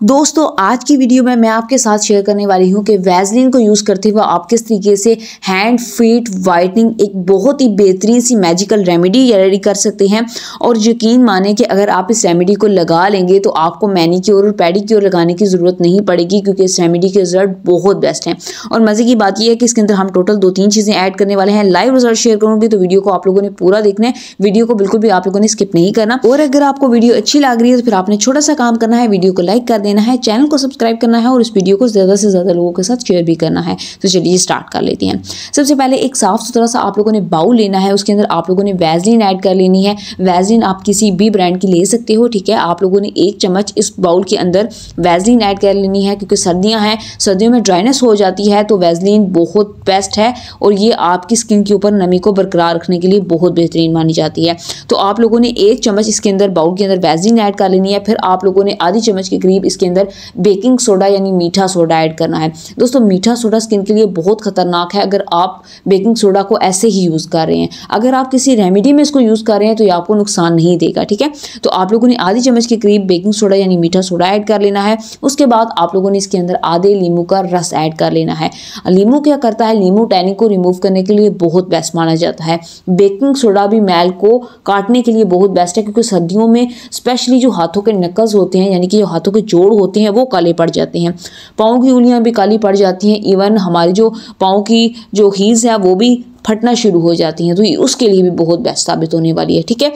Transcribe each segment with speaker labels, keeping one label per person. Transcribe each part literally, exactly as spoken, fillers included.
Speaker 1: दोस्तों आज की वीडियो में मैं आपके साथ शेयर करने वाली हूं कि वैसलीन को यूज़ करते हुए आप किस तरीके से हैंड फीट वाइटनिंग एक बहुत ही बेहतरीन सी मैजिकल रेमेडी रेडी कर सकते हैं। और यकीन माने कि अगर आप इस रेमेडी को लगा लेंगे तो आपको मैनीक्योर और पेडिक्योर लगाने की ज़रूरत नहीं पड़ेगी, क्योंकि इस रेमेडी के रिजल्ट बहुत बेस्ट हैं। और मज़े की बात यह है कि इसके अंदर हम टोटल दो तीन चीज़ें ऐड करने वाले हैं। लाइव रिजल्ट शेयर करूँगी तो वीडियो को आप लोगों ने पूरा देखना है, वीडियो को बिल्कुल भी आप लोगों ने स्किप नहीं करना। और अगर आपको वीडियो अच्छी लग रही है तो फिर आपने छोटा सा काम करना है, वीडियो को लाइक कर देना है, चैनल को सब्सक्राइब करना है और इस वीडियो को ज़्यादा से ज़्यादा लोगों के साथ शेयर भी करना है। तो चलिए स्टार्ट कर लेते हैं। सबसे पहले एक साफ सुथरा सा आप लोगों ने बाउल लेना है, उसके अंदर आप लोगों ने वैसलीन ऐड कर लेनी है। वैसलीन आप किसी भी ब्रांड की ले सकते हो, ठीक है। आप लोगों ने एक चम्मच इस बाउल के अंदर वैसलीन ऐड कर लेनी है, क्योंकि सर्दियाँ हैं, सर्दियों में ड्राइनेस हो जाती है तो वैसलीन बहुत बेस्ट है और ये आपकी स्किन के ऊपर नमी को बरकरार रखने के लिए बहुत बेहतरीन मानी जाती है। तो आप लोगों ने एक चम्मच इसके अंदर बाउल के अंदर वैसलीन ऐड कर लेनी है। फिर आप लोगों ने आधी चम्मच के करीब इसके अंदर बेकिंग सोडा यानी मीठा सोडा ऐड करना है। दोस्तों मीठा सोडा स्किन के लिए बहुत खतरनाक है अगर आप बेकिंग सोडा को ऐसे ही यूज़ कर रहे हैं। अगर आप किसी रेमेडी में इसको यूज़ कर रहे हैं तो ये आपको नुकसान नहीं देगा, ठीक है। तो आप लोगों ने आधी चम्मच के करीब बेकिंग सोडा यानी मीठा सोडा ऐड कर लेना है। उसके बाद आप लोगों ने इसके अंदर आधे लींबू का रस ऐड कर लेना है। लींबू क्या करता है, लींबू टैनिंग को रिमूव करने के लिए बहुत बेस्ट माना जाता है। बेकिंग सोडा भी मैल को काटने के लिए बहुत बेस्ट है, क्योंकि सर्दियों में स्पेशली जो हाथों के नकज होते हैं यानी कि जो हाथों के जोड़ होते हैं वो काले पड़ जाते हैं, पाँव की उंगलियां भी काली पड़ जाती हैं, इवन हमारी जो पाँव की जो हील्स है वो भी फटना शुरू हो जाती हैं। तो ये उसके लिए भी बहुत बेस्ट साबित होने वाली है, ठीक है।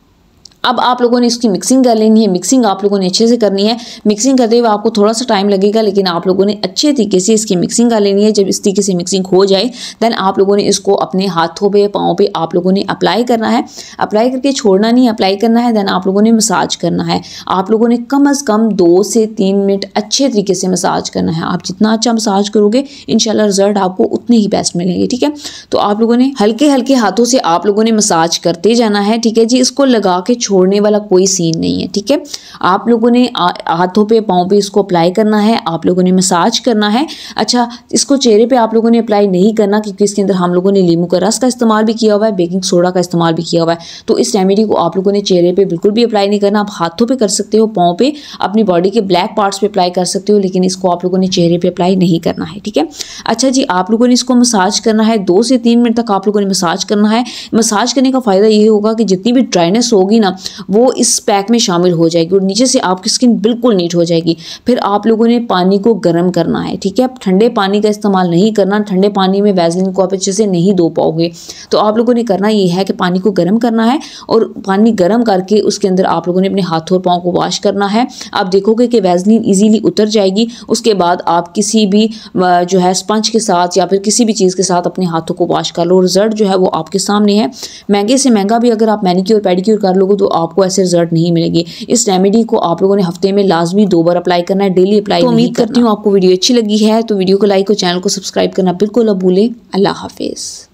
Speaker 1: अब आप लोगों ने इसकी मिक्सिंग कर लेनी है। मिक्सिंग आप लोगों ने अच्छे से करनी है। मिक्सिंग करते हुए आपको थोड़ा सा टाइम लगेगा, लेकिन आप लोगों ने अच्छे तरीके से इसकी मिक्सिंग कर लेनी है। जब इस तरीके से मिक्सिंग हो जाए देन आप लोगों ने इसको अपने हाथों पे पाँव पे आप लोगों ने अप्लाई करना है। अप्लाई करके छोड़ना नहीं, अप्लाई करना है। देन आप लोगों ने मसाज करना है। आप लोगों ने कम अज़ कम दो से तीन मिनट अच्छे तरीके से मसाज करना है। आप जितना अच्छा मसाज करोगे इंशाल्लाह रिजल्ट आपको उतने ही बेस्ट मिलेंगे, ठीक है। तो आप लोगों ने हल्के हल्के हाथों से आप लोगों ने मसाज करते जाना है, ठीक है जी। इसको लगा के छोड़ने वाला कोई सीन नहीं है, ठीक है। आप लोगों ने हाथों पे पाँव पे इसको अप्लाई करना है, आप लोगों ने मसाज करना है। अच्छा, इसको चेहरे पे आप लोगों ने अप्लाई नहीं करना, क्योंकि इसके अंदर हम लोगों ने लींबू का रस का इस्तेमाल भी किया हुआ है, बेकिंग सोडा का इस्तेमाल भी किया हुआ है। तो इस रेमेडी को आप लोगों ने चेहरे पे बिल्कुल भी अप्लाई नहीं करना। आप हाथों पे कर सकते हो, पाँव पे, अपनी बॉडी के ब्लैक पार्ट्स पे अप्लाई कर सकते हो, लेकिन इसको आप लोगों ने चेहरे पे अप्लाई नहीं करना है, ठीक है। अच्छा जी, आप लोगों ने इसको मसाज करना है, दो से तीन मिनट तक आप लोगों ने मसाज करना है। मसाज करने का फ़ायदा ये होगा कि जितनी भी ड्राइनेस होगी ना वो इस पैक में शामिल हो जाएगी और नीचे से आपकी स्किन बिल्कुल नीट हो जाएगी। फिर आप लोगों ने पानी को गर्म करना है, ठीक है। ठंडे पानी का इस्तेमाल नहीं करना। ठंडे पानी में वैसलीन को आप अच्छे से नहीं धो पाओगे। तो आप लोगों ने करना ये है कि पानी को गर्म करना है और पानी गर्म करके उसके अंदर आप लोगों ने अपने हाथों और पाँव को वॉश करना है। आप देखोगे कि वैसलीन ईजीली उतर जाएगी। उसके बाद आप किसी भी जो है स्पंज के साथ या फिर किसी भी चीज़ के साथ अपने हाथों को वॉश कर लो। रिजल्ट जो है वो आपके सामने है। महंगे से महंगा भी अगर आप मैनीक्योर पेडिक्योर कर लोगे तो आपको ऐसे रिजल्ट नहीं मिलेंगे। इस रेमेडी को आप लोगों ने हफ्ते में लाजमी दो बार अप्लाई करना है, डेली अप्लाई। तो उम्मीद करती हूँ आपको वीडियो अच्छी लगी है। तो वीडियो को लाइक और चैनल को सब्सक्राइब करना बिल्कुल न भूलें। अल्लाह हाफिज़।